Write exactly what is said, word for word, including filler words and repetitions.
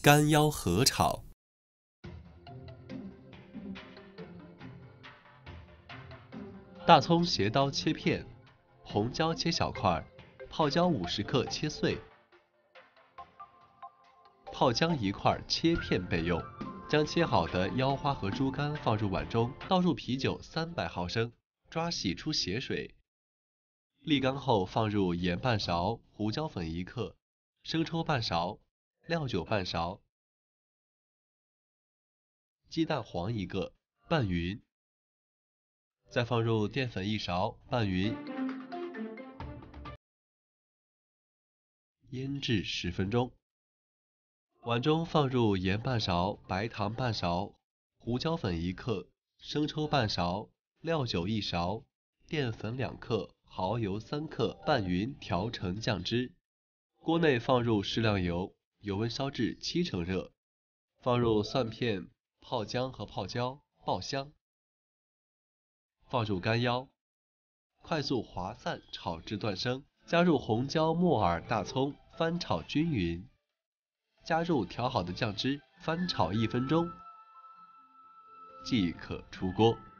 干腰合炒。大葱斜刀切片，红椒切小块，泡椒五十克切碎，泡姜一块切片备用。将切好的腰花和猪肝放入碗中，倒入啤酒三百毫升，抓洗出血水。沥干后放入盐半勺，胡椒粉一克，生抽半勺，料酒半勺，鸡蛋黄一个，拌匀。再放入淀粉一勺，拌匀，腌制十分钟。碗中放入盐半勺，白糖半勺，胡椒粉一克，生抽半勺，料酒一勺，淀粉两克，蚝油三克，拌匀调成酱汁。锅内放入适量油，油温烧至七成热，放入蒜片、泡姜和泡椒，爆香。放入干腰，快速滑散炒至断生，加入红椒、木耳、大葱，翻炒均匀。加入调好的酱汁，翻炒一分钟即可出锅。